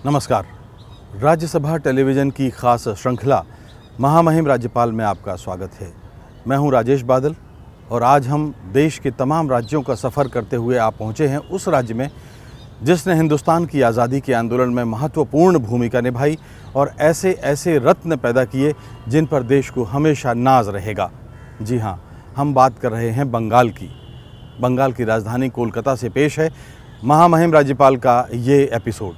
नमस्कार। राज्यसभा टेलीविज़न की ख़ास श्रृंखला महामहिम राज्यपाल में आपका स्वागत है। मैं हूं राजेश बादल और आज हम देश के तमाम राज्यों का सफ़र करते हुए आप पहुंचे हैं उस राज्य में जिसने हिंदुस्तान की आज़ादी के आंदोलन में महत्वपूर्ण भूमिका निभाई और ऐसे ऐसे रत्न पैदा किए जिन पर देश को हमेशा नाज रहेगा। जी हाँ, हम बात कर रहे हैं बंगाल की। बंगाल की राजधानी कोलकाता से पेश है महामहिम राज्यपाल का ये एपिसोड।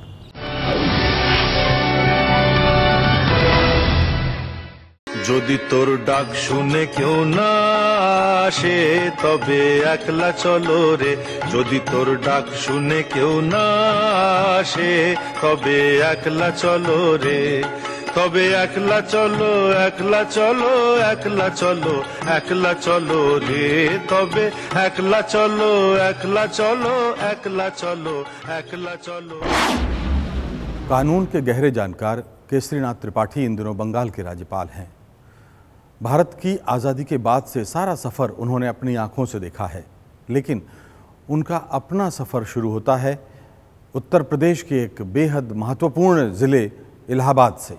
যদি তোর ডাক শুনে কেউ না আসে তবে একলা চলো রে, যদি তোর ডাক শুনে কেউ না আসে তবে একলা চলো রে, তবে একলা চলো একলা চলো একলা চলো একলা চলো রে, তবে একলা চলো একলা চলো একলা চলো একলা চলো। कानून के गहरे जानकार केसरीनाथ त्रिपाठी इन दिनों बंगाल के राज्यपाल हैं। भारत की आज़ादी के बाद से सारा सफ़र उन्होंने अपनी आँखों से देखा है, लेकिन उनका अपना सफ़र शुरू होता है उत्तर प्रदेश के एक बेहद महत्वपूर्ण ज़िले इलाहाबाद से।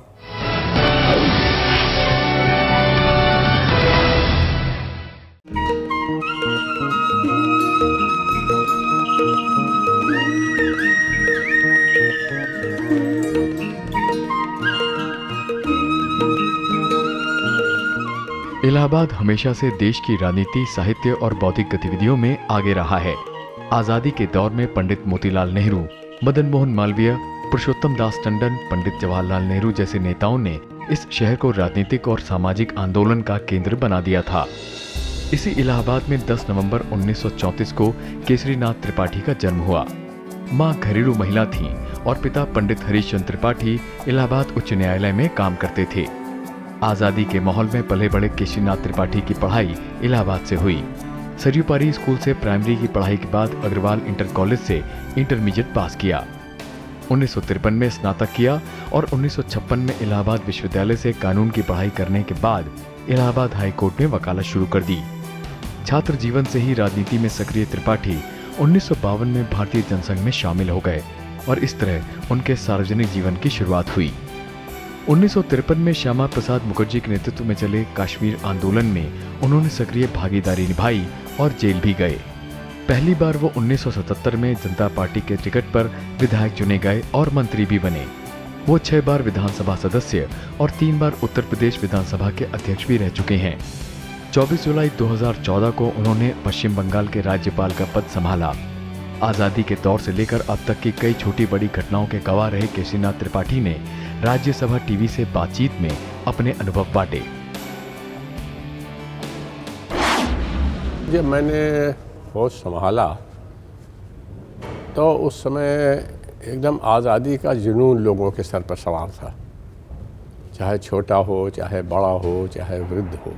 इलाहाबाद हमेशा से देश की राजनीति, साहित्य और बौद्धिक गतिविधियों में आगे रहा है। आजादी के दौर में पंडित मोतीलाल नेहरू, मदन मोहन मालवीय, पुरुषोत्तम दास टंडन, पंडित जवाहरलाल नेहरू जैसे नेताओं ने इस शहर को राजनीतिक और सामाजिक आंदोलन का केंद्र बना दिया था। इसी इलाहाबाद में 10 नवंबर 1934 को केसरीनाथ त्रिपाठी का जन्म हुआ। माँ घरेलू महिला थीं और पिता पंडित हरीश चंद्र त्रिपाठी इलाहाबाद उच्च न्यायालय में काम करते थे। आज़ादी के माहौल में पले बड़े केसरीनाथ त्रिपाठी की पढ़ाई इलाहाबाद से हुई। सरयू पारी स्कूल से प्राइमरी की पढ़ाई के बाद अग्रवाल इंटर कॉलेज से इंटरमीडिएट पास किया। 1953 में स्नातक किया और 1956 में इलाहाबाद विश्वविद्यालय से कानून की पढ़ाई करने के बाद इलाहाबाद हाई कोर्ट में वकालत शुरू कर दी। छात्र जीवन से ही राजनीति में सक्रिय त्रिपाठी 1952 में भारतीय जनसंघ में शामिल हो गए और इस तरह उनके सार्वजनिक जीवन की शुरुआत हुई। 1953 में श्यामा प्रसाद मुखर्जी के नेतृत्व में चले कश्मीर आंदोलन में उन्होंने सक्रिय भागीदारी निभाई और जेल भी गए। पहली बार वो 1977 में जनता पार्टी के टिकट पर विधायक चुने गए और मंत्री भी बने। वो 6 बार विधानसभा सदस्य और 3 बार उत्तर प्रदेश विधानसभा के अध्यक्ष भी रह चुके हैं। 24 जुलाई 2014 को उन्होंने पश्चिम बंगाल के राज्यपाल का पद संभाला। आज़ादी के दौर से लेकर अब तक की कई छोटी बड़ी घटनाओं के गवाह रहे केसरीनाथ त्रिपाठी ने राज्यसभा टीवी से बातचीत में अपने अनुभव बांटे। जब मैंने होश संभाला तो उस समय एकदम आज़ादी का जुनून लोगों के सर पर सवार था, चाहे छोटा हो, चाहे बड़ा हो, चाहे वृद्ध हो,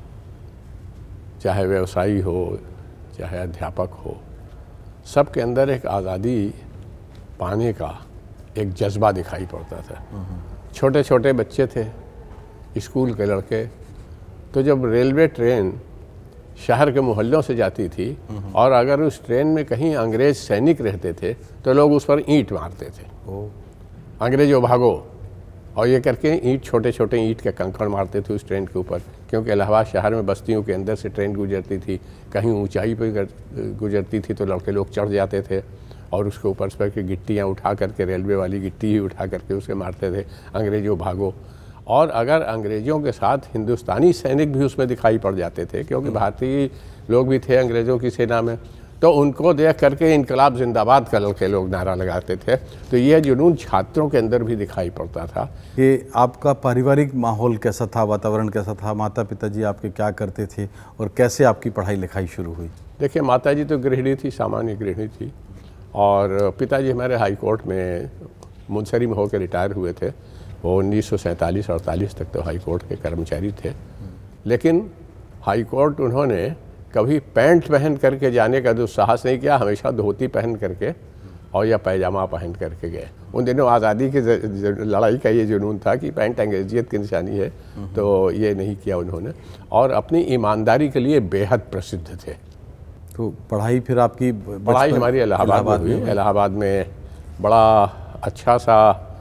चाहे व्यवसायी हो, चाहे अध्यापक हो, सबके अंदर एक आज़ादी पाने का एक जज्बा दिखाई पड़ता था। छोटे छोटे बच्चे थे, स्कूल के लड़के, तो जब रेलवे ट्रेन शहर के मोहल्लों से जाती थी और अगर उस ट्रेन में कहीं अंग्रेज सैनिक रहते थे तो लोग उस पर ईंट मारते थे, अंग्रेजों भागो, और ये करके ईंट, छोटे छोटे ईंट के कंकड़ मारते थे उस ट्रेन के ऊपर, क्योंकि इलाहाबाद शहर में बस्तियों के अंदर से ट्रेन गुजरती थी, कहीं ऊंचाई पर गुजरती थी तो लड़के लोग चढ़ जाते थे और उसके ऊपर पर की गिट्टियाँ उठा करके, रेलवे वाली गिट्टी ही उठा करके उसे मारते थे, अंग्रेजों भागो। और अगर अंग्रेज़ों के साथ हिंदुस्तानी सैनिक भी उसमें दिखाई पड़ जाते थे, क्योंकि भारतीय लोग भी थे अंग्रेज़ों की सेना में, तो उनको देख करके इनकलाब जिंदाबाद का लड़के लोग नारा लगाते थे। तो यह जुनून छात्रों के अंदर भी दिखाई पड़ता था। ये आपका पारिवारिक माहौल कैसा था, वातावरण कैसा था? माता पिताजी आपके क्या करते थे और कैसे आपकी पढ़ाई लिखाई शुरू हुई? देखिए, माताजी तो गृहिणी थी, सामान्य गृहिणी थी, और पिताजी हमारे हाई कोर्ट में मुंसरी में होकर रिटायर हुए थे। वो 1947-48 तक तो हाई कोर्ट के कर्मचारी थे, लेकिन हाई कोर्ट उन्होंने कभी पैंट पहन करके जाने का दुस्साहस नहीं किया, हमेशा धोती पहन करके और या पैजामा पहन करके गए। उन दिनों आज़ादी की लड़ाई का ये जुनून था कि पैंट अंग्रेजियत की निशानी है, तो ये नहीं किया उन्होंने, और अपनी ईमानदारी के लिए बेहद प्रसिद्ध थे। तो पढ़ाई फिर आपकी? पढ़ाई हमारी इलाहाबाद में हुई। इलाहाबाद में बड़ा अच्छा सा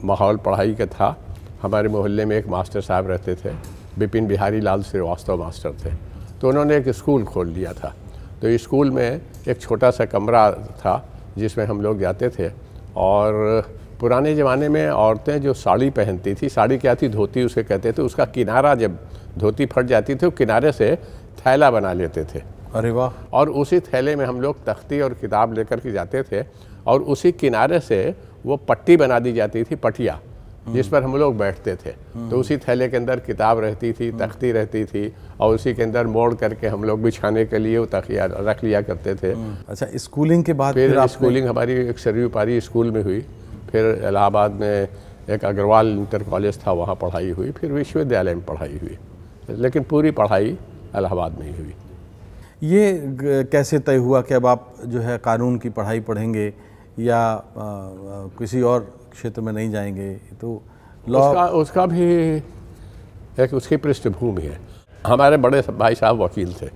माहौल पढ़ाई का था। हमारे मोहल्ले में एक मास्टर साहब रहते थे, बिपिन बिहारी लाल श्रीवास्तव मास्टर थे, तो उन्होंने एक स्कूल खोल लिया था। तो इस स्कूल में एक छोटा सा कमरा था जिसमें हम लोग जाते थे। और पुराने ज़माने में औरतें जो साड़ी पहनती थी, साड़ी क्या थी, धोती उसे कहते थे, उसका किनारा जब धोती फट जाती थी, वो किनारे से थैला बना लेते थे। अरे वाह। और उसी थैले में हम लोग तख्ती और किताब लेकर के जाते थे, और उसी किनारे से वो पट्टी बना दी जाती थी, पटिया, जिस पर हम लोग बैठते थे। तो उसी थैले के अंदर किताब रहती थी, तख्ती रहती थी, और उसी के अंदर मोड़ करके हम लोग बिछाने के लिए वो तकिया रख लिया करते थे। अच्छा, स्कूलिंग के बाद फिर स्कूलिंग हमारी एक सरयू पारी स्कूल में हुई, फिर इलाहाबाद में एक अग्रवाल इंटर कॉलेज था, वहाँ पढ़ाई हुई, फिर विश्वविद्यालय में पढ़ाई हुई, लेकिन पूरी पढ़ाई इलाहाबाद में ही हुई। ये कैसे तय हुआ कि अब आप जो है कानून की पढ़ाई पढ़ेंगे या किसी और क्षेत्र में नहीं जाएंगे? तो लॉ उसका भी एक उसकी पृष्ठभूमि है। हमारे बड़े भाई साहब वकील थे,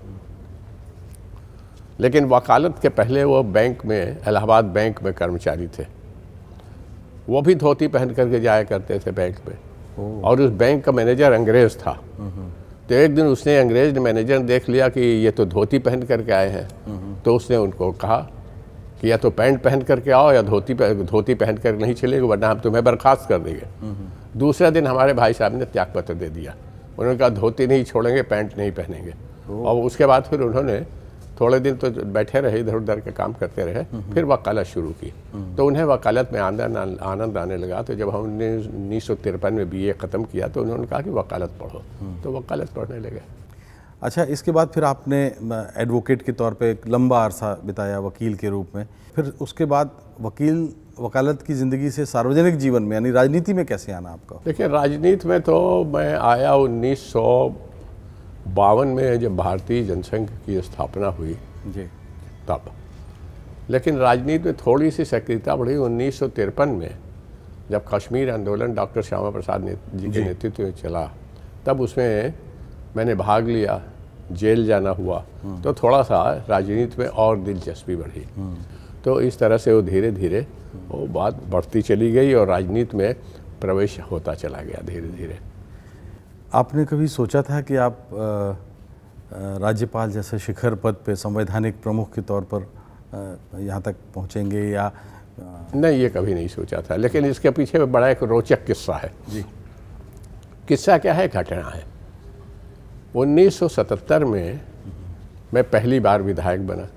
लेकिन वकालत के पहले वो बैंक में, इलाहाबाद बैंक में कर्मचारी थे। वो भी धोती पहन करके जाया करते थे बैंक में, और उस बैंक का मैनेजर अंग्रेज़ था। तो एक दिन उसने, अंग्रेज मैनेजर ने देख लिया कि ये तो धोती पहन करके आए हैं, तो उसने उनको कहा कि या तो पैंट पहन करके आओ या धोती पहन कर नहीं चलेगा, वरना हम तुम्हें बर्खास्त कर देंगे। दूसरा दिन हमारे भाई साहब ने त्यागपत्र दे दिया। उन्होंने कहा धोती नहीं छोड़ेंगे, पैंट नहीं पहनेंगे। और उसके बाद फिर उन्होंने थोड़े दिन तो बैठे रहे, इधर उधर के काम करते रहे, फिर वकालत शुरू की। तो उन्हें वकालत में आनंद आने लगा। तो जब हम 1953 में BA ख़त्म किया तो उन्होंने कहा कि वकालत पढ़ो, तो वकालत पढ़ने लगे। अच्छा, इसके बाद फिर आपने एडवोकेट के तौर पे एक लंबा अरसा बिताया वकील के रूप में, फिर उसके बाद वकालत की ज़िंदगी से सार्वजनिक जीवन में यानी राजनीति में कैसे आना आपका? देखिए, राजनीति में तो मैं आया 1952 में, जब भारतीय जनसंघ की स्थापना हुई जी, तब। लेकिन राजनीति में थोड़ी सी सक्रियता बढ़ी 1953 में, जब कश्मीर आंदोलन डॉक्टर श्यामा प्रसाद जी के नेतृत्व में चला, तब उसमें मैंने भाग लिया, जेल जाना हुआ, तो थोड़ा सा राजनीति में और दिलचस्पी बढ़ी। तो इस तरह से वो धीरे धीरे वो बात बढ़ती चली गई और राजनीति में प्रवेश होता चला गया धीरे धीरे। आपने कभी सोचा था कि आप राज्यपाल जैसे शिखर पद पे, संवैधानिक प्रमुख के तौर पर यहाँ तक पहुँचेंगे या? नहीं, ये कभी नहीं सोचा था, लेकिन इसके पीछे बड़ा एक रोचक किस्सा है। जी। किस्सा क्या है? घटना है। 1977 में मैं पहली बार विधायक बना।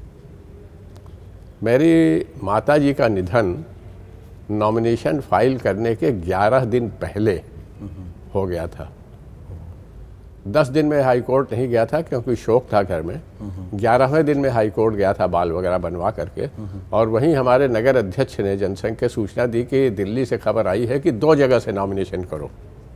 मेरी माताजी का निधन नॉमिनेशन फाइल करने के 11 दिन पहले हो गया था। 10 दिन में हाई कोर्ट नहीं गया था क्योंकि शोक था घर में। 11वें दिन में हाई कोर्ट गया था बाल वगैरह बनवा करके, और वहीं हमारे नगर अध्यक्ष ने जनसंघ के सूचना दी कि दिल्ली से खबर आई है कि 2 जगह से नॉमिनेशन करो।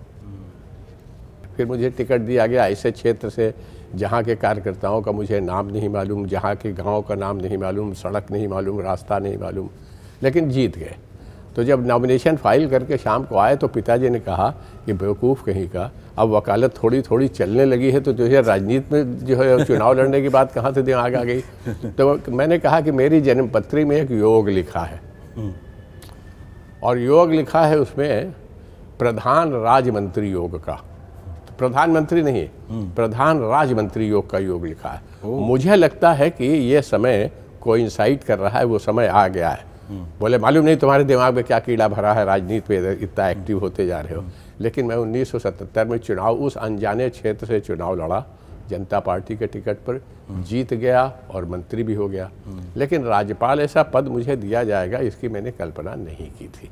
फिर मुझे टिकट दिया गया ऐसे क्षेत्र से जहाँ के कार्यकर्ताओं का मुझे नाम नहीं मालूम, जहाँ के गांव का नाम नहीं मालूम, सड़क नहीं मालूम, रास्ता नहीं मालूम, लेकिन जीत गए। तो जब नॉमिनेशन फाइल करके शाम को आए तो पिताजी ने कहा कि बेवकूफ़ कहीं का, अब वकालत थोड़ी थोड़ी चलने लगी है तो जो है राजनीति में जो है चुनाव लड़ने की बात कहाँ से दिमाग आ गई। तो मैंने कहा कि मेरी जन्मपत्री में एक योग लिखा है, और योग लिखा है उसमें प्रधान राज्यमंत्री योग का, प्रधानमंत्री नहीं, प्रधान राज्यमंत्री योग का योग लिखा है। मुझे लगता है कि ये समय कोइंसाइड कर रहा है, वो समय आ गया है। बोले मालूम नहीं तुम्हारे दिमाग में क्या कीड़ा भरा है, राजनीति में इतना एक्टिव होते जा रहे हो। लेकिन मैं 1977 में चुनाव, उस अनजाने क्षेत्र से चुनाव लड़ा, जनता पार्टी के टिकट पर जीत गया और मंत्री भी हो गया। लेकिन राज्यपाल ऐसा पद मुझे दिया जाएगा इसकी मैंने कल्पना नहीं की थी।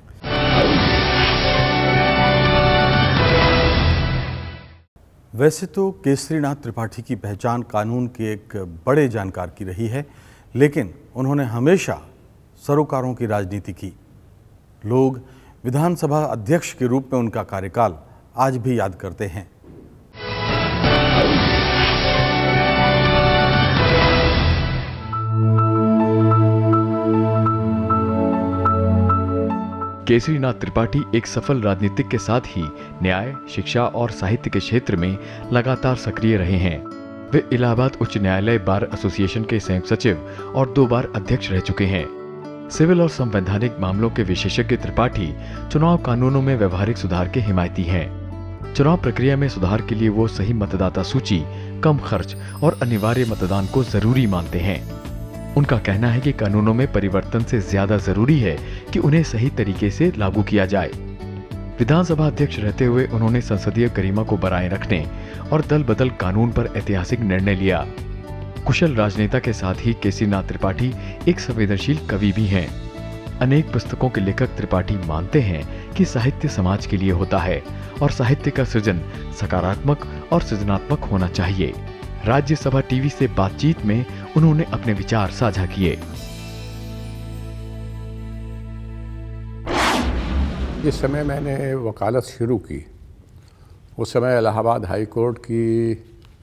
वैसे तो केसरीनाथ त्रिपाठी की पहचान कानून के एक बड़े जानकार की रही है, लेकिन उन्होंने हमेशा सरोकारों की राजनीति की। लोग विधानसभा अध्यक्ष के रूप में उनका कार्यकाल आज भी याद करते हैं। केसरीनाथ त्रिपाठी एक सफल राजनीतिक के साथ ही न्याय, शिक्षा और साहित्य के क्षेत्र में लगातार सक्रिय रहे हैं। वे इलाहाबाद उच्च न्यायालय बार एसोसिएशन के संयुक्त सचिव और 2 बार अध्यक्ष रह चुके हैं। सिविल और संवैधानिक मामलों के विशेषज्ञ त्रिपाठी चुनाव कानूनों में व्यवहारिक सुधार के हिमायती हैं। चुनाव प्रक्रिया में सुधार के लिए वो सही मतदाता सूची, कम खर्च और अनिवार्य मतदान को जरूरी मानते हैं। उनका कहना है कि कानूनों में परिवर्तन से ज्यादा जरूरी है कि उन्हें सही तरीके से लागू किया जाए। विधानसभा अध्यक्ष रहते हुए उन्होंने संसदीय गरिमा को बनाए रखने और दल बदल कानून पर ऐतिहासिक निर्णय लिया। कुशल राजनेता के साथ ही केसीनाथ त्रिपाठी एक संवेदनशील कवि भी हैं। अनेक पुस्तकों के लेखक त्रिपाठी मानते हैं कि साहित्य समाज के लिए होता है और साहित्य का सृजन सकारात्मक और सृजनात्मक होना चाहिए। राज्यसभा टीवी से बातचीत में उन्होंने अपने विचार साझा किए। जिस समय मैंने वकालत शुरू की उस समय इलाहाबाद हाई कोर्ट की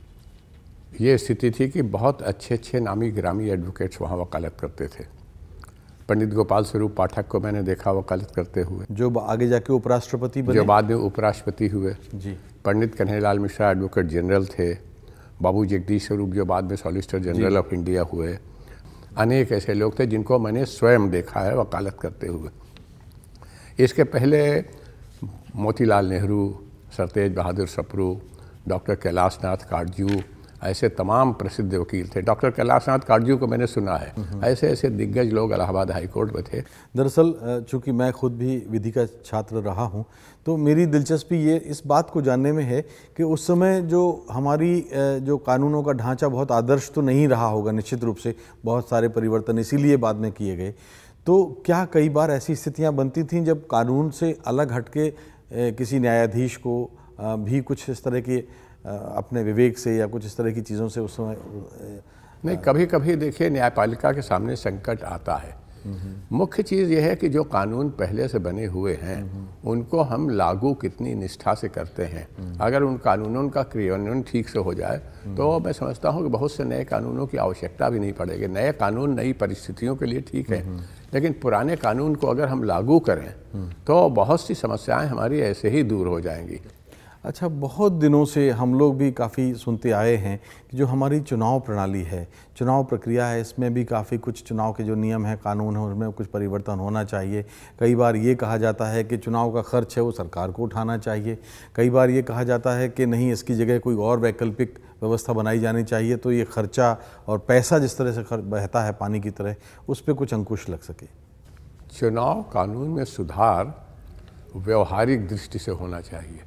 ये स्थिति थी कि बहुत अच्छे अच्छे नामी गिरामी एडवोकेट्स वहाँ वकालत करते थे। पंडित गोपाल स्वरूप पाठक को मैंने देखा वकालत करते हुए, जो आगे जाके उपराष्ट्रपति बने, जो बाद में उपराष्ट्रपति हुए जी। पंडित कन्हैयालाल मिश्रा एडवोकेट जनरल थे। बाबू जगदीश स्वरूप जो बाद में सॉलिसिटर जनरल ऑफ इंडिया हुए। अनेक ऐसे लोग थे जिनको मैंने स्वयं देखा है वकालत करते हुए। इसके पहले मोतीलाल नेहरू, सर तेज बहादुर सप्रू, डॉक्टर कैलाश नाथ काटजू, ऐसे तमाम प्रसिद्ध वकील थे। डॉक्टर कैलाश नाथ काटजू को मैंने सुना है। ऐसे ऐसे दिग्गज लोग इलाहाबाद हाई कोर्ट में थे। दरअसल चूंकि मैं खुद भी विधि का छात्र रहा हूं, तो मेरी दिलचस्पी ये इस बात को जानने में है कि उस समय जो हमारी जो कानूनों का ढांचा बहुत आदर्श तो नहीं रहा होगा, निश्चित रूप से बहुत सारे परिवर्तन इसीलिए बाद में किए गए। तो क्या कई बार ऐसी स्थितियां बनती थीं जब कानून से अलग हटके किसी न्यायाधीश को भी कुछ इस तरह के अपने विवेक से या कुछ इस तरह की चीज़ों से उस समय नहीं, कभी कभी देखिए न्यायपालिका के सामने संकट आता है। मुख्य चीज़ यह है कि जो कानून पहले से बने हुए हैं उनको हम लागू कितनी निष्ठा से करते हैं। अगर उन कानूनों का क्रियान्वयन ठीक से हो जाए तो मैं समझता हूँ कि बहुत से नए कानूनों की आवश्यकता भी नहीं पड़ेगी। नए कानून नई परिस्थितियों के लिए ठीक है, लेकिन पुराने कानून को अगर हम लागू करें तो बहुत सी समस्याएं हमारी ऐसे ही दूर हो जाएंगी। अच्छा, बहुत दिनों से हम लोग भी काफ़ी सुनते आए हैं कि जो हमारी चुनाव प्रणाली है, चुनाव प्रक्रिया है, इसमें भी काफ़ी कुछ चुनाव के जो नियम हैं, कानून हैं, उसमें कुछ परिवर्तन होना चाहिए। कई बार ये कहा जाता है कि चुनाव का खर्च है वो सरकार को उठाना चाहिए। कई बार ये कहा जाता है कि नहीं, इसकी जगह कोई और वैकल्पिक व्यवस्था बनाई जानी चाहिए तो ये खर्चा और पैसा जिस तरह से बहता है पानी की तरह, उस पर कुछ अंकुश लग सके। चुनाव कानून में सुधार व्यवहारिक दृष्टि से होना चाहिए।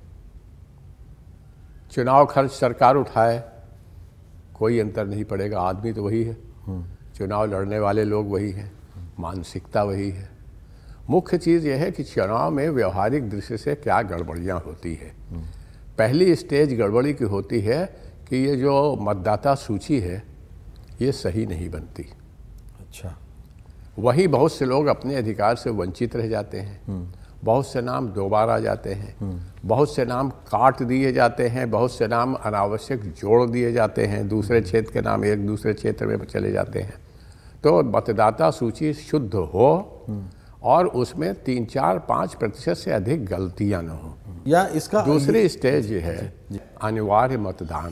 चुनाव खर्च सरकार उठाए, कोई अंतर नहीं पड़ेगा, आदमी तो वही है, चुनाव लड़ने वाले लोग वही हैं, मानसिकता वही है। मुख्य चीज़ यह है कि चुनाव में व्यवहारिक दृष्टि से क्या गड़बड़ियाँ होती है। पहली स्टेज गड़बड़ी की होती है कि ये जो मतदाता सूची है ये सही नहीं बनती। अच्छा, वही बहुत से लोग अपने अधिकार से वंचित रह जाते हैं। बहुत से नाम दोबारा आ जाते हैं, बहुत से नाम काट दिए जाते हैं, बहुत से नाम अनावश्यक जोड़ दिए जाते हैं, दूसरे क्षेत्र के नाम एक दूसरे क्षेत्र में चले जाते हैं। तो मतदाता सूची शुद्ध हो और उसमें 3-4-5% से अधिक गलतियां न हो। या इसका दूसरी स्टेज ये है अनिवार्य मतदान।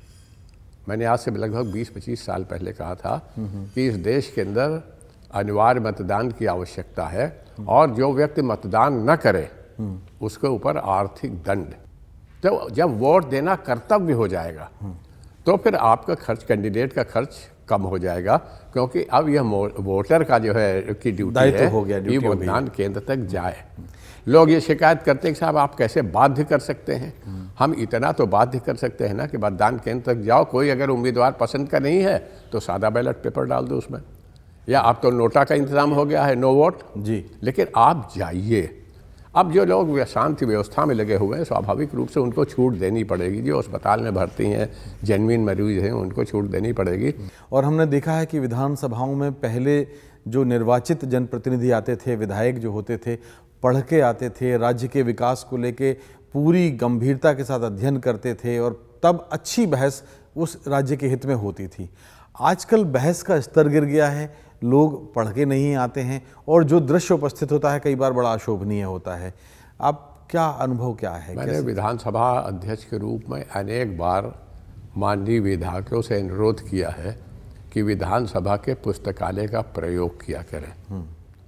मैंने आज से लगभग 20-25 साल पहले कहा था कि इस देश के अंदर अनिवार्य मतदान की आवश्यकता है और जो व्यक्ति मतदान न करे उसके ऊपर आर्थिक दंड। तो जब वोट देना कर्तव्य हो जाएगा तो फिर आपका खर्च, कैंडिडेट का खर्च कम हो जाएगा, क्योंकि अब यह वोटर का जो है की ड्यूटी है हो गया, कि मतदान केंद्र तक जाए। लोग ये शिकायत करते हैं कि साहब आप कैसे बाध्य कर सकते हैं। हम इतना तो बाध्य कर सकते हैं ना कि मतदान केंद्र तक जाओ, कोई अगर उम्मीदवार पसंद का नहीं है तो सादा बैलेट पेपर डाल दो उसमें, या अब तो नोटा का इंतजाम हो गया है, नो वोट जी, लेकिन आप जाइए। अब जो लोग शांति व्यवस्था में लगे हुए हैं स्वाभाविक रूप से उनको छूट देनी पड़ेगी। जो अस्पताल में भर्ती हैं, जेन्युइन मरीज हैं, उनको छूट देनी पड़ेगी। और हमने देखा है कि विधानसभाओं में पहले जो निर्वाचित जनप्रतिनिधि आते थे, विधायक जो होते थे, पढ़ के आते थे, राज्य के विकास को लेके पूरी गंभीरता के साथ अध्ययन करते थे और तब अच्छी बहस उस राज्य के हित में होती थी। आजकल बहस का स्तर गिर गया है, लोग पढ़ के नहीं आते हैं और जो दृश्य उपस्थित होता है कई बार बड़ा अशोभनीय होता है। आप क्या अनुभव क्या है? मैंने विधानसभा अध्यक्ष के रूप में अनेक बार माननीय विधायकों से अनुरोध किया है कि विधानसभा के पुस्तकालय का प्रयोग किया करें।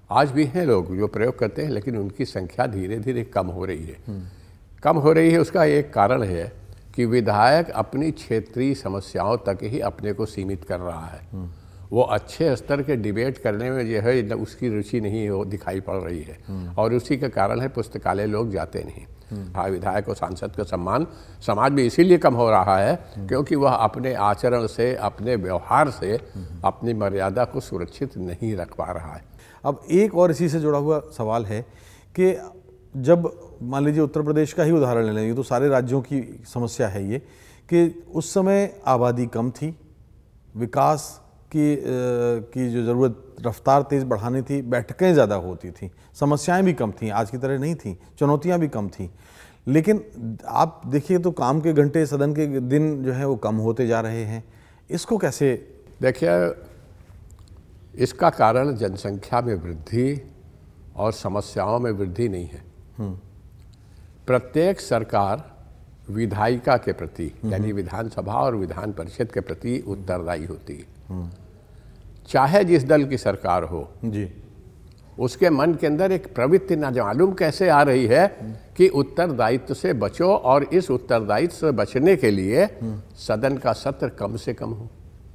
आज भी हैं लोग जो प्रयोग करते हैं, लेकिन उनकी संख्या धीरे धीरे कम हो रही है। कम हो रही है, उसका एक कारण है कि विधायक अपनी क्षेत्रीय समस्याओं तक ही अपने को सीमित कर रहा है। वो अच्छे स्तर के डिबेट करने में जो है उसकी रुचि नहीं हो दिखाई पड़ रही है, और उसी का कारण है पुस्तकालय लोग जाते नहीं। हाँ, विधायक और सांसद का सम्मान समाज में इसीलिए कम हो रहा है क्योंकि वह अपने आचरण से, अपने व्यवहार से अपनी मर्यादा को सुरक्षित नहीं रख पा रहा है। अब एक और इसी से जुड़ा हुआ सवाल है कि जब मान लीजिए उत्तर प्रदेश का ही उदाहरण ले लेंगे तो सारे राज्यों की समस्या है ये कि उस समय आबादी कम थी, विकास की जो ज़रूरत रफ्तार तेज़ बढ़ानी थी, बैठकें ज़्यादा होती थी, समस्याएं भी कम थीं, आज की तरह नहीं थीं, चुनौतियां भी कम थीं। लेकिन आप देखिए तो काम के घंटे, सदन के दिन जो है वो कम होते जा रहे हैं। इसको कैसे देखिए, इसका कारण जनसंख्या में वृद्धि और समस्याओं में वृद्धि नहीं है। प्रत्येक सरकार विधायिका के प्रति यानी विधानसभा और विधान परिषद के प्रति उत्तरदायी होती है। चाहे जिस दल की सरकार हो जी, उसके मन के अंदर एक प्रवृत्ति ना मालूम कैसे आ रही है कि उत्तरदायित्व से बचो, और इस उत्तरदायित्व से बचने के लिए सदन का सत्र कम से कम हो।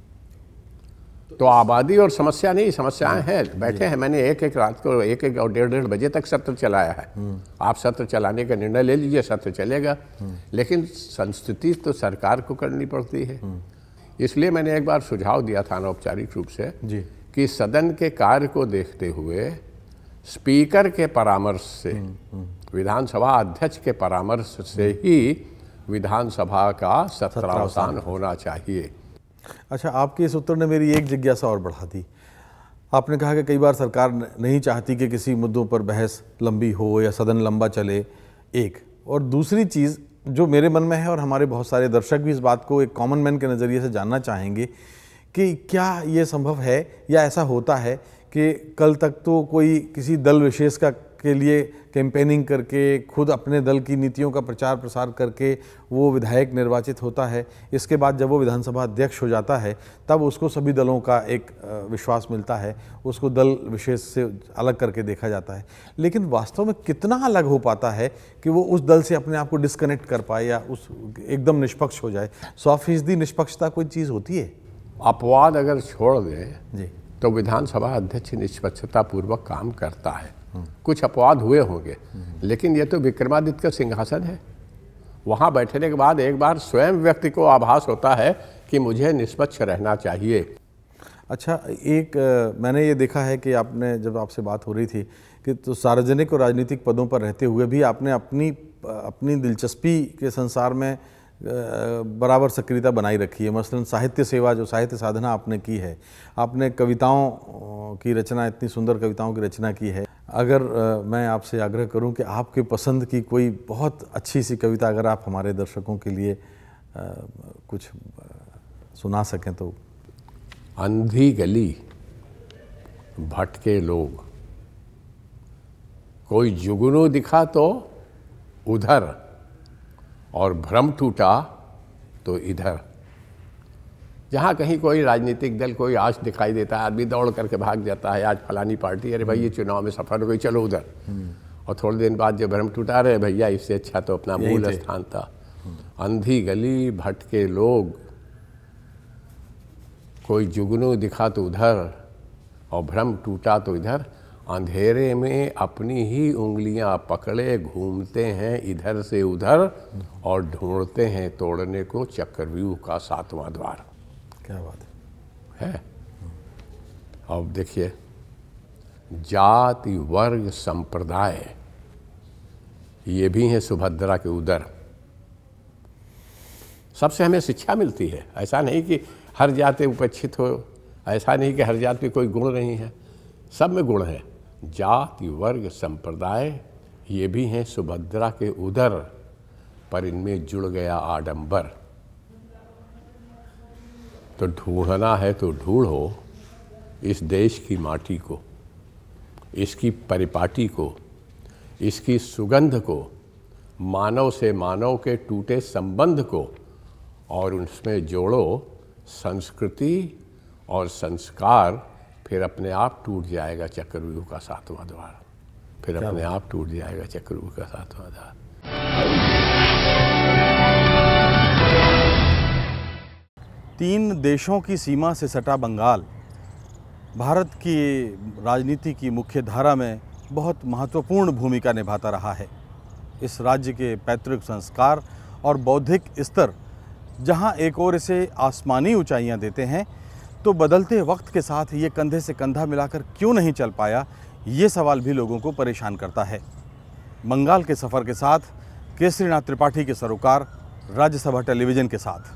तो आबादी और समस्या नहीं, समस्याएं हैं। बैठे हैं, मैंने एक रात को 1 और 1:30 बजे तक सत्र चलाया है। आप सत्र चलाने का निर्णय ले लीजिए, सत्र चलेगा, लेकिन संस्तुति तो सरकार को करनी पड़ती है। इसलिए मैंने एक बार सुझाव दिया था अनौपचारिक रूप से जी, कि सदन के कार्य को देखते हुए स्पीकर के परामर्श से, विधानसभा अध्यक्ष के परामर्श से ही विधानसभा का सत्रावसान होना चाहिए। अच्छा, आपके इस उत्तर ने मेरी एक जिज्ञासा और बढ़ा दी। आपने कहा कि कई बार सरकार नहीं चाहती कि किसी मुद्दों पर बहस लंबी हो या सदन लंबा चले, एक। और दूसरी चीज़ जो मेरे मन में है और हमारे बहुत सारे दर्शक भी इस बात को एक कॉमन मैन के नज़रिए से जानना चाहेंगे कि क्या ये संभव है या ऐसा होता है कि कल तक तो कोई किसी दल विशेष के लिए कैंपेनिंग करके, खुद अपने दल की नीतियों का प्रचार प्रसार करके वो विधायक निर्वाचित होता है, इसके बाद जब वो विधानसभा अध्यक्ष हो जाता है तब उसको सभी दलों का एक विश्वास मिलता है, उसको दल विशेष से अलग करके देखा जाता है। लेकिन वास्तव में कितना अलग हो पाता है कि वो उस दल से अपने आप को डिस्कनेक्ट कर पाए या उस एकदम निष्पक्ष हो जाए? 100% निष्पक्षता कोई चीज़ होती है? अपवाद अगर छोड़ दें जी, तो विधानसभा अध्यक्ष निष्पक्षता पूर्वक काम करता है। कुछ अपवाद हुए होंगे, लेकिन ये तो विक्रमादित्य का सिंहासन है। वहाँ बैठने के बाद एक बार स्वयं व्यक्ति को आभास होता है कि मुझे निष्पक्ष रहना चाहिए। अच्छा, एक मैंने ये देखा है कि आपने, जब आपसे बात हो रही थी कि तो सार्वजनिक और राजनीतिक पदों पर रहते हुए भी आपने अपनी दिलचस्पी के संसार में बराबर सक्रियता बनाई रखी है। मसलन साहित्य सेवा, जो साहित्य साधना आपने की है, आपने कविताओं की रचना, इतनी सुंदर कविताओं की रचना की है। अगर मैं आपसे आग्रह करूं कि आपके पसंद की कोई बहुत अच्छी सी कविता अगर आप हमारे दर्शकों के लिए कुछ सुना सकें तो। अंधी गली भटके लोग, कोई जुगनू दिखा तो उधर, और भ्रम टूटा तो इधर। जहाँ कहीं कोई राजनीतिक दल, कोई आज दिखाई देता है, आदमी दौड़ करके भाग जाता है, आज फलानी पार्टी, अरे भाई ये चुनाव में सफल हो गई, चलो उधर। और थोड़े दिन बाद जो भ्रम टूटा, रहे भैया इससे अच्छा तो अपना मूल स्थान था। अंधी गली भटके लोग, कोई जुगनू दिखा तो उधर, और भ्रम टूटा तो इधर। अंधेरे में अपनी ही उंगलियां पकड़े घूमते हैं इधर से उधर, और ढूंढते हैं तोड़ने को चक्रव्यूह का 7वां द्वार। क्या बात है। अब देखिए, जाति वर्ग संप्रदाय ये भी हैं सुभद्रा के उदर। सबसे हमें शिक्षा मिलती है। ऐसा नहीं कि हर जाति उपेक्षित हो, ऐसा नहीं कि हर जाति में कोई गुण नहीं है, सब में गुण है। जाति वर्ग संप्रदाय ये भी हैं सुभद्रा के उदर, पर इनमें जुड़ गया आडंबर। तो ढूंढना है तो ढूंढो इस देश की माटी को, इसकी परिपाटी को, इसकी सुगंध को, मानव से मानव के टूटे संबंध को, और उसमें जोड़ो संस्कृति और संस्कार फिर अपने आप टूट जाएगा चक्रव्यूह का 7वां द्वार, फिर अपने आप टूट जाएगा चक्रव्यूह का 7वां द्वार। तीन देशों की सीमा से सटा बंगाल भारत की राजनीति की मुख्य धारा में बहुत महत्वपूर्ण भूमिका निभाता रहा है। इस राज्य के पैतृक संस्कार और बौद्धिक स्तर जहां एक ओर इसे आसमानी ऊंचाइयां देते हैं, तो बदलते वक्त के साथ ये कंधे से कंधा मिलाकर क्यों नहीं चल पाया, ये सवाल भी लोगों को परेशान करता है। बंगाल के सफ़र के साथ केसरीनाथ त्रिपाठी के सरोकार राज्यसभा टेलीविज़न के साथ।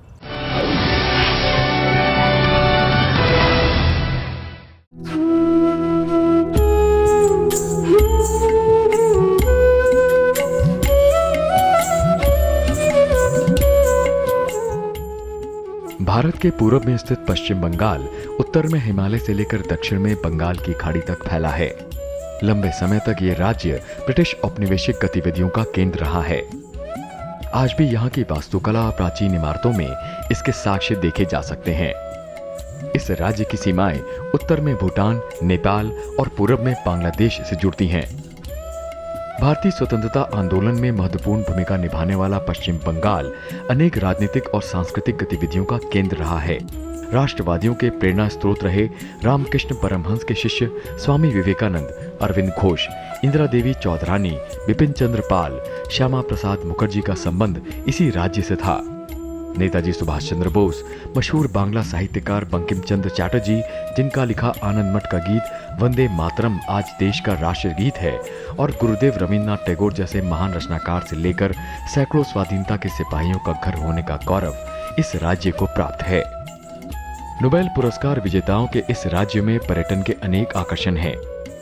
भारत के पूर्व में स्थित पश्चिम बंगाल उत्तर में हिमालय से लेकर दक्षिण में बंगाल की खाड़ी तक फैला है। लंबे समय तक ये राज्य ब्रिटिश औपनिवेशिक गतिविधियों का केंद्र रहा है। आज भी यहाँ की वास्तुकला और प्राचीन इमारतों में इसके साक्ष्य देखे जा सकते हैं। इस राज्य की सीमाएं उत्तर में भूटान, नेपाल और पूर्व में बांग्लादेश से जुड़ती हैं। भारतीय स्वतंत्रता आंदोलन में महत्वपूर्ण भूमिका निभाने वाला पश्चिम बंगाल अनेक राजनीतिक और सांस्कृतिक गतिविधियों का केंद्र रहा है। राष्ट्रवादियों के प्रेरणा स्रोत रहे रामकृष्ण परमहंस के शिष्य स्वामी विवेकानंद, अरविंद घोष, इंदिरा देवी चौधरानी, बिपिन चंद्र पाल, श्यामा प्रसाद मुखर्जी का संबंध इसी राज्य से था। नेताजी सुभाष चंद्र बोस, मशहूर बांग्ला साहित्यकार बंकिम चंद्र चटर्जी, जिनका लिखा आनंद मठ का गीत वंदे मातरम आज देश का राष्ट्रीय गीत है, और गुरुदेव रविन्द्रनाथ टैगोर जैसे महान रचनाकार से लेकर सैकड़ों स्वाधीनता के सिपाहियों का घर होने का गौरव इस राज्य को प्राप्त है। नोबेल पुरस्कार विजेताओं के इस राज्य में पर्यटन के अनेक आकर्षण हैं,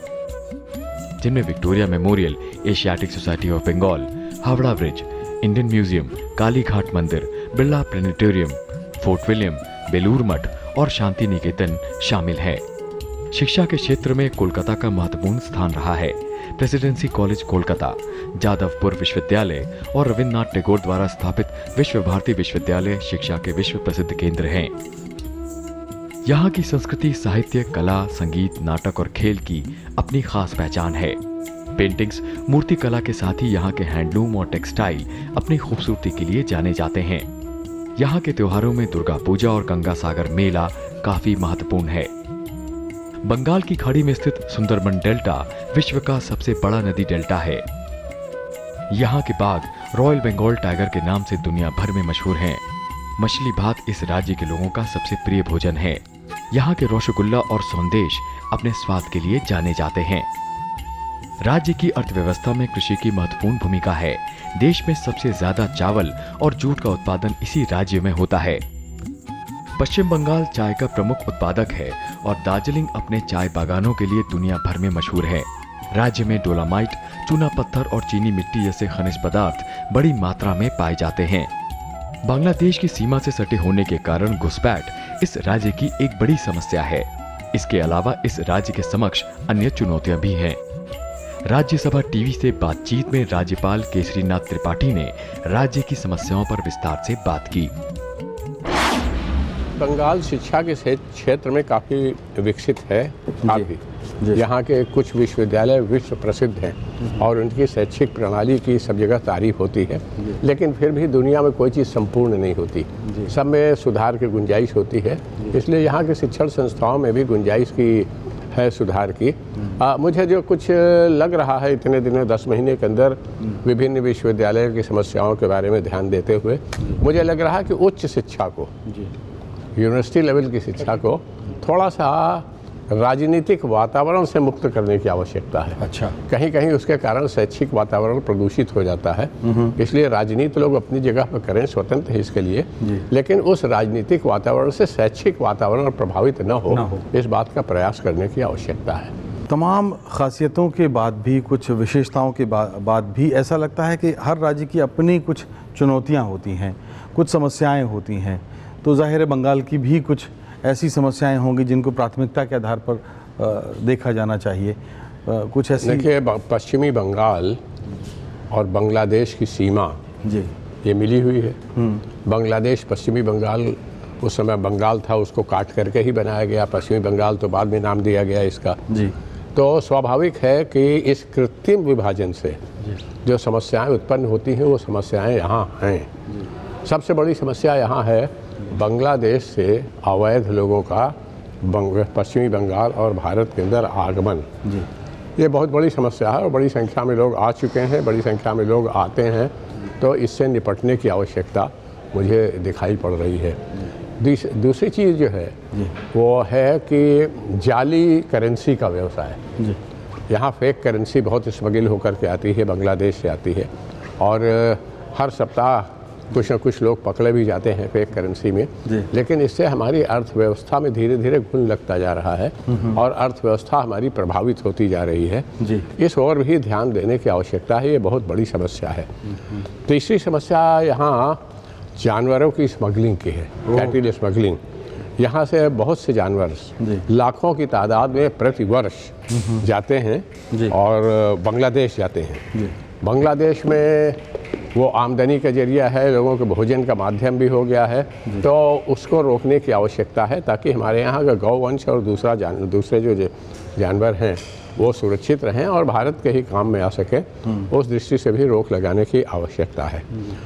जिनमें Victoria Memorial, Asiatic Society of Bengal, Howrah Bridge, Indian Museum, Kali Ghat मंदिर, Birla Planetarium, Fort William, Belur Math और शांति निकेतन शामिल है। शिक्षा के क्षेत्र में कोलकाता का महत्वपूर्ण स्थान रहा है। प्रेसिडेंसी कॉलेज कोलकाता, जादवपुर विश्वविद्यालय और रविन्द्रनाथ टैगोर द्वारा स्थापित विश्व भारती विश्वविद्यालय शिक्षा के विश्व प्रसिद्ध केंद्र हैं। यहाँ की संस्कृति, साहित्य, कला, संगीत, नाटक और खेल की अपनी खास पहचान है। पेंटिंग्स, मूर्ति कला के साथ ही यहाँ के हैंडलूम और टेक्सटाइल अपनी खूबसूरती के लिए जाने जाते हैं। यहाँ के त्योहारों में दुर्गा पूजा और गंगा सागर मेला काफी महत्वपूर्ण है। बंगाल की खाड़ी में स्थित सुंदरबन डेल्टा विश्व का सबसे बड़ा नदी डेल्टा है। यहाँ के बाघ रॉयल बंगाल टाइगर के नाम से दुनिया भर में मशहूर हैं। मछली भात इस राज्य के लोगों का सबसे प्रिय भोजन है। यहाँ के रसगुल्ला और संदेश अपने स्वाद के लिए जाने जाते हैं। राज्य की अर्थव्यवस्था में कृषि की महत्वपूर्ण भूमिका है। देश में सबसे ज्यादा चावल और जूट का उत्पादन इसी राज्य में होता है। पश्चिम बंगाल चाय का प्रमुख उत्पादक है और दार्जिलिंग अपने चाय बागानों के लिए दुनिया भर में मशहूर है। राज्य में डोलामाइट, चूना पत्थर और चीनी मिट्टी जैसे खनिज पदार्थ बड़ी मात्रा में पाए जाते हैं। बांग्लादेश की सीमा से सटे होने के कारण घुसपैठ इस राज्य की एक बड़ी समस्या है। इसके अलावा इस राज्य के समक्ष अन्य चुनौतियां भी हैं। राज्यसभा टीवी से बातचीत में राज्यपाल केसरीनाथ त्रिपाठी ने राज्य की समस्याओं पर विस्तार से बात की। बंगाल शिक्षा के क्षेत्र में काफ़ी विकसित है। अभी यहाँ के कुछ विश्वविद्यालय विश्व प्रसिद्ध हैं और उनकी शैक्षिक प्रणाली की सब जगह तारीफ होती है, लेकिन फिर भी दुनिया में कोई चीज़ संपूर्ण नहीं होती। सब में सुधार की गुंजाइश होती है, इसलिए यहाँ के शिक्षण संस्थाओं में भी गुंजाइश की है सुधार की। मुझे जो कुछ लग रहा है इतने दिनों 10 महीने के अंदर विभिन्न विश्वविद्यालयों की समस्याओं के बारे में ध्यान देते हुए मुझे लग रहा है कि उच्च शिक्षा को, यूनिवर्सिटी लेवल की शिक्षा को थोड़ा सा राजनीतिक वातावरण से मुक्त करने की आवश्यकता है। अच्छा, कहीं कहीं उसके कारण शैक्षिक वातावरण प्रदूषित हो जाता है, इसलिए राजनीति लोग अपनी जगह पर करें, स्वतंत्र है इसके लिए, लेकिन उस राजनीतिक वातावरण से शैक्षिक वातावरण प्रभावित न हो, इस बात का प्रयास करने की आवश्यकता है। तमाम खासियतों के बाद भी, कुछ विशेषताओं के बाद भी ऐसा लगता है कि हर राज्य की अपनी कुछ चुनौतियाँ होती हैं, कुछ समस्याएँ होती हैं। तो ज़ाहिर है बंगाल की भी कुछ ऐसी समस्याएं होंगी जिनको प्राथमिकता के आधार पर देखा जाना चाहिए। कुछ ऐसी, देखिए, पश्चिमी बंगाल और बांग्लादेश की सीमा जी ये मिली हुई है। बांग्लादेश पश्चिमी बंगाल उस समय बंगाल था, उसको काट करके ही बनाया गया। पश्चिमी बंगाल तो बाद में नाम दिया गया इसका। जी। तो स्वाभाविक है कि इस कृत्रिम विभाजन से जो समस्याएं उत्पन्न होती हैं वो समस्याएं यहाँ हैं। सबसे बड़ी समस्या यहाँ है बांग्लादेश से अवैध लोगों का पश्चिमी बंगाल और भारत के अंदर आगमन। जी। ये बहुत बड़ी समस्या है और बड़ी संख्या में लोग आ चुके हैं, बड़ी संख्या में लोग आते हैं। तो इससे निपटने की आवश्यकता मुझे दिखाई पड़ रही है। दूसरी चीज़ जो है वो है कि जाली करेंसी का व्यवसाय। जी। यहाँ फेक करेंसी बहुत स्मगल होकर के आती है, बांग्लादेश से आती है, और हर सप्ताह कुछ न कुछ लोग पकड़े भी जाते हैं फेक करेंसी में। लेकिन इससे हमारी अर्थव्यवस्था में धीरे धीरे घुन लगता जा रहा है और अर्थव्यवस्था हमारी प्रभावित होती जा रही है। जी। इस ओर भी ध्यान देने की आवश्यकता है, ये बहुत बड़ी समस्या है। तीसरी समस्या यहाँ जानवरों की स्मगलिंग की है, कैटिल स्मगलिंग। यहाँ से बहुत से जानवर लाखों की तादाद में प्रति वर्ष जाते हैं और बांग्लादेश जाते हैं। बांग्लादेश में वो आमदनी का जरिया है, लोगों के भोजन का माध्यम भी हो गया है। तो उसको रोकने की आवश्यकता है ताकि हमारे यहाँ का गौवंश और दूसरे जो जानवर हैं वो सुरक्षित रहें और भारत के ही काम में आ सके। उस दृष्टि से भी रोक लगाने की आवश्यकता है।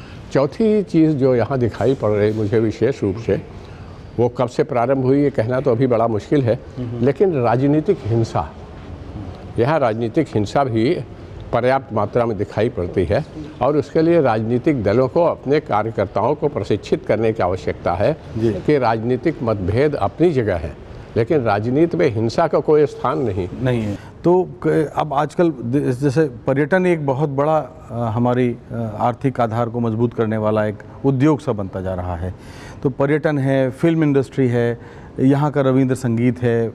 चौथी चीज़ जो यहाँ दिखाई पड़ रही मुझे विशेष रूप से, वो कब से प्रारंभ हुई ये कहना तो अभी बड़ा मुश्किल है, लेकिन राजनीतिक हिंसा, यहाँ राजनीतिक हिंसा भी पर्याप्त मात्रा में दिखाई पड़ती है और उसके लिए राजनीतिक दलों को अपने कार्यकर्ताओं को प्रशिक्षित करने की आवश्यकता है कि राजनीतिक मतभेद अपनी जगह है, लेकिन राजनीति में हिंसा का कोई स्थान नहीं है। तो अब आजकल जैसे पर्यटन एक बहुत बड़ा हमारी आर्थिक आधार को मजबूत करने वाला एक उद्योग सा बनता जा रहा है। तो पर्यटन है, फिल्म इंडस्ट्री है, यहाँ का रविंद्र संगीत है,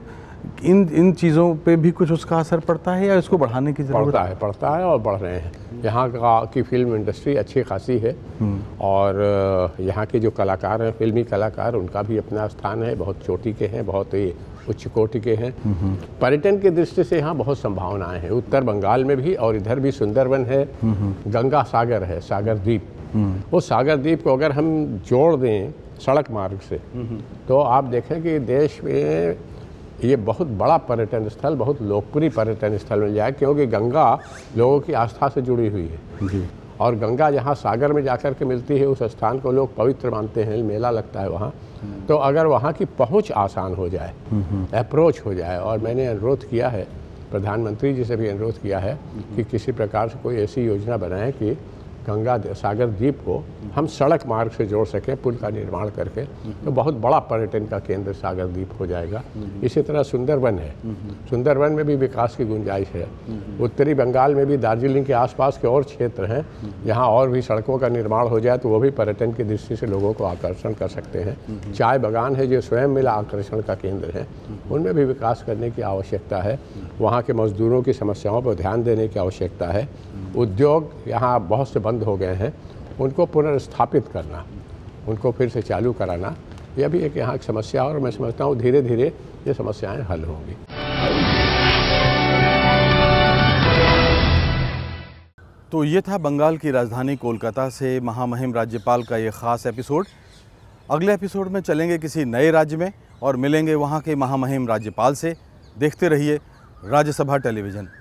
इन चीज़ों पे भी कुछ उसका असर पड़ता है या इसको बढ़ाने की ज़रूरत है? पड़ता है और बढ़ रहे हैं। यहाँ की फिल्म इंडस्ट्री अच्छी खासी है और यहाँ के जो कलाकार हैं, फिल्मी कलाकार, उनका भी अपना स्थान है। बहुत चोटी के हैं, बहुत ही उच्च कोटि के हैं। पर्यटन की दृष्टि से यहाँ बहुत संभावनाएं हैं। उत्तर बंगाल में भी और इधर भी सुंदरवन है, गंगा सागर है, सागर द्वीप। उस सागर द्वीप को अगर हम जोड़ दें सड़क मार्ग से तो आप देखें कि देश में ये बहुत बड़ा पर्यटन स्थल, बहुत लोकप्रिय पर्यटन स्थल मिल जाए, क्योंकि गंगा लोगों की आस्था से जुड़ी हुई है। और गंगा जहाँ सागर में जाकर के मिलती है उस स्थान को लोग पवित्र मानते हैं, मेला लगता है वहाँ। तो अगर वहाँ की पहुँच आसान हो जाए, अप्रोच हो जाए, और मैंने अनुरोध किया है, प्रधानमंत्री जी से भी अनुरोध किया है कि किसी प्रकार से कोई ऐसी योजना बनाएं कि गंगा सागर द्वीप को हम सड़क मार्ग से जोड़ सकें, पुल का निर्माण करके, तो बहुत बड़ा पर्यटन का केंद्र सागर द्वीप हो जाएगा। इसी तरह सुंदरवन है, सुंदरवन में भी विकास की गुंजाइश है। उत्तरी बंगाल में भी दार्जिलिंग के आसपास के और क्षेत्र हैं जहां और भी सड़कों का निर्माण हो जाए तो वो भी पर्यटन की दृष्टि से लोगों को आकर्षण कर सकते हैं। चाय बागान है जो स्वयं मिला आकर्षण का केंद्र है, उनमें भी विकास करने की आवश्यकता है। वहाँ के मजदूरों की समस्याओं पर ध्यान देने की आवश्यकता है। उद्योग यहाँ बहुत से बंद हो गए हैं, उनको पुनर्स्थापित करना, उनको फिर से चालू कराना, यह भी एक यहाँ की समस्या, और मैं समझता हूँ धीरे धीरे ये समस्याएं हल होंगी। तो ये था बंगाल की राजधानी कोलकाता से महामहिम राज्यपाल का ये ख़ास एपिसोड। अगले एपिसोड में चलेंगे किसी नए राज्य में और मिलेंगे वहाँ के महामहिम राज्यपाल से। देखते रहिए राज्यसभा टेलीविज़न।